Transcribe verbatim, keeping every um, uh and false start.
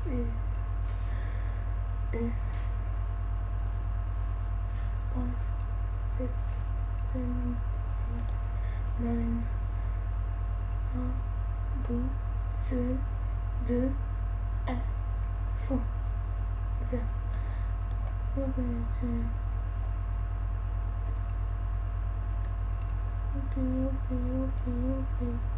et, et five, six, seven, eight, nine, un, deux, deux, deux, un, four, zero. Okay, okay, okay, okay, okay.